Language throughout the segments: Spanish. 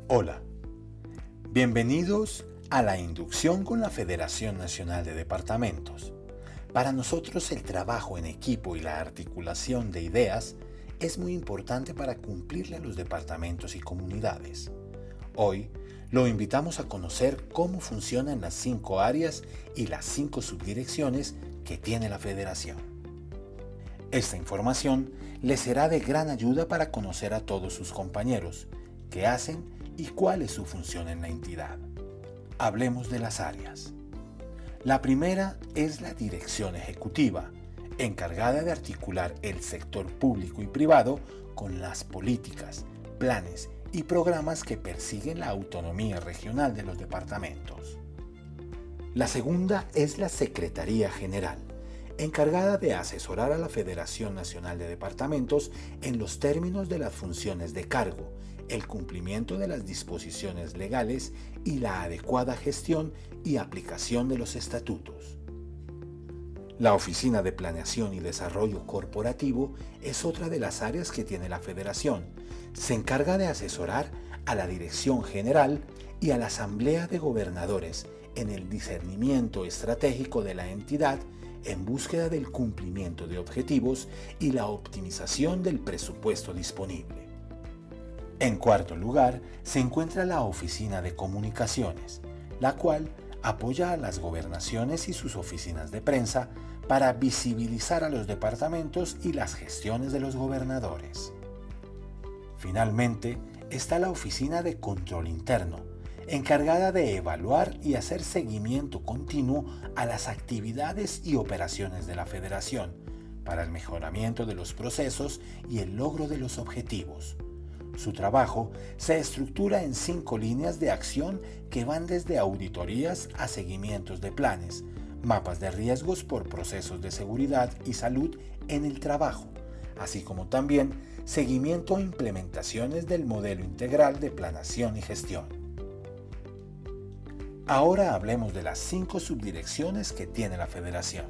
Hola, bienvenidos a la inducción con la Federación Nacional de Departamentos. Para nosotros el trabajo en equipo y la articulación de ideas es muy importante para cumplirle a los departamentos y comunidades. Hoy lo invitamos a conocer cómo funcionan las 5 áreas y las 5 subdirecciones que tiene la Federación. Esta información les será de gran ayuda para conocer a todos sus compañeros, qué hacen y cuál es su función en la entidad. Hablemos de las áreas. La primera es la dirección ejecutiva, encargada de articular el sector público y privado con las políticas, planes y programas que persiguen la autonomía regional de los departamentos. La segunda es la Secretaría General, encargada de asesorar a la Federación Nacional de Departamentos en los términos de las funciones de cargo, el cumplimiento de las disposiciones legales y la adecuada gestión y aplicación de los estatutos. La Oficina de Planeación y Desarrollo Corporativo es otra de las áreas que tiene la Federación. Se encarga de asesorar a la Dirección General y a la Asamblea de Gobernadores en el discernimiento estratégico de la entidad en búsqueda del cumplimiento de objetivos y la optimización del presupuesto disponible. En cuarto lugar, se encuentra la Oficina de Comunicaciones, la cual apoya a las gobernaciones y sus oficinas de prensa para visibilizar a los departamentos y las gestiones de los gobernadores. Finalmente, está la Oficina de Control Interno, encargada de evaluar y hacer seguimiento continuo a las actividades y operaciones de la Federación para el mejoramiento de los procesos y el logro de los objetivos. Su trabajo se estructura en 5 líneas de acción que van desde auditorías a seguimientos de planes, mapas de riesgos por procesos de seguridad y salud en el trabajo, así como también seguimiento e implementaciones del modelo integral de planeación y gestión. Ahora hablemos de las 5 subdirecciones que tiene la Federación.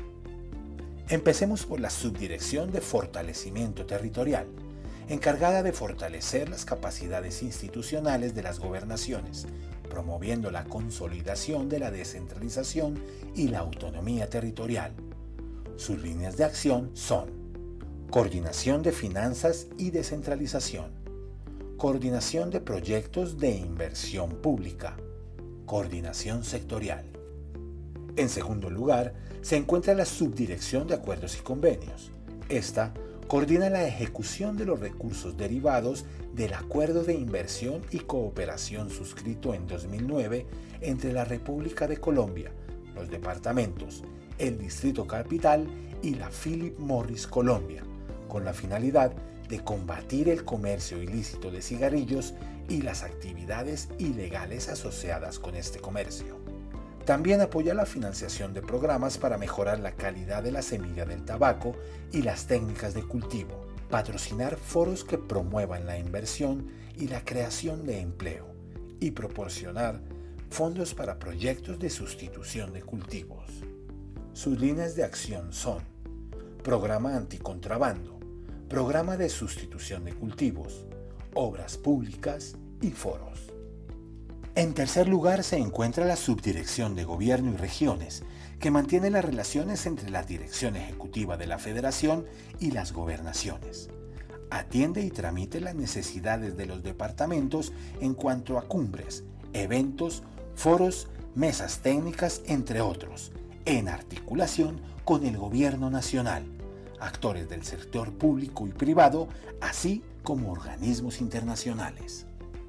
Empecemos por la Subdirección de Fortalecimiento Territorial, encargada de fortalecer las capacidades institucionales de las gobernaciones, promoviendo la consolidación de la descentralización y la autonomía territorial. Sus líneas de acción son coordinación de finanzas y descentralización, coordinación de proyectos de inversión pública, coordinación sectorial. En segundo lugar, se encuentra la Subdirección de Acuerdos y Convenios. Esta coordina la ejecución de los recursos derivados del Acuerdo de Inversión y Cooperación suscrito en 2009 entre la República de Colombia, los departamentos, el Distrito Capital y la Philip Morris Colombia, con la finalidad de combatir el comercio ilícito de cigarrillos y las actividades ilegales asociadas con este comercio. También apoya la financiación de programas para mejorar la calidad de la semilla del tabaco y las técnicas de cultivo, patrocinar foros que promuevan la inversión y la creación de empleo, y proporcionar fondos para proyectos de sustitución de cultivos. Sus líneas de acción son Programa Anticontrabando, Programa de Sustitución de Cultivos, Obras Públicas y Foros. En tercer lugar se encuentra la Subdirección de Gobierno y Regiones, que mantiene las relaciones entre la Dirección Ejecutiva de la Federación y las gobernaciones. Atiende y tramite las necesidades de los departamentos en cuanto a cumbres, eventos, foros, mesas técnicas, entre otros, en articulación con el Gobierno Nacional, actores del sector público y privado, así como organismos internacionales.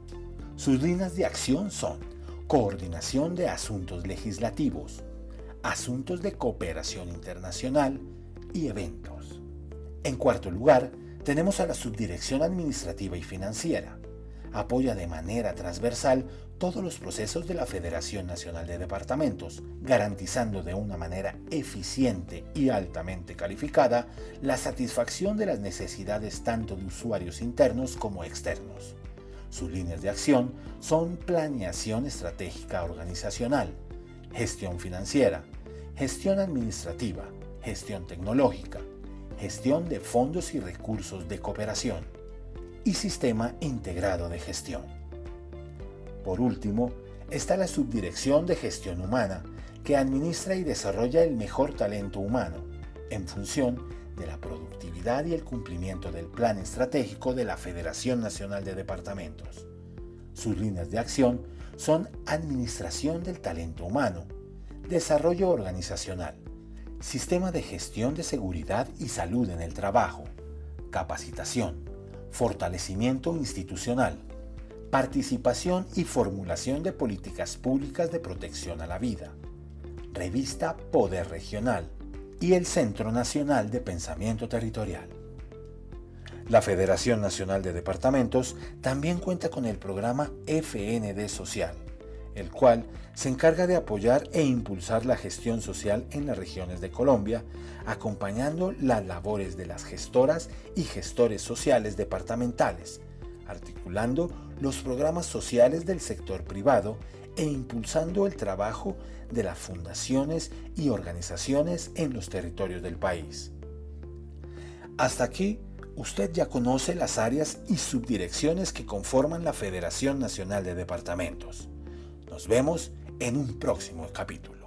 Sus líneas de acción son coordinación de asuntos legislativos, asuntos de cooperación internacional y eventos. En cuarto lugar, tenemos a la Subdirección Administrativa y Financiera. Apoya de manera transversal todos los procesos de la Federación Nacional de Departamentos, garantizando de una manera eficiente y altamente calificada la satisfacción de las necesidades tanto de usuarios internos como externos. Sus líneas de acción son planeación estratégica organizacional, gestión financiera, gestión administrativa, gestión tecnológica, gestión de fondos y recursos de cooperación y sistema integrado de gestión. Por último, está la Subdirección de Gestión Humana, que administra y desarrolla el mejor talento humano, en función de la productividad y el cumplimiento del plan estratégico de la Federación Nacional de Departamentos. Sus líneas de acción son administración del talento humano, desarrollo organizacional, sistema de gestión de seguridad y salud en el trabajo, capacitación, fortalecimiento institucional, participación y formulación de políticas públicas de protección a la vida, revista Poder Regional y el Centro Nacional de Pensamiento Territorial. La Federación Nacional de Departamentos también cuenta con el programa FND Social, el cual se encarga de apoyar e impulsar la gestión social en las regiones de Colombia, acompañando las labores de las gestoras y gestores sociales departamentales, articulando los programas sociales del sector privado e impulsando el trabajo de las fundaciones y organizaciones en los territorios del país. Hasta aquí, usted ya conoce las áreas y subdirecciones que conforman la Federación Nacional de Departamentos. Nos vemos en un próximo capítulo.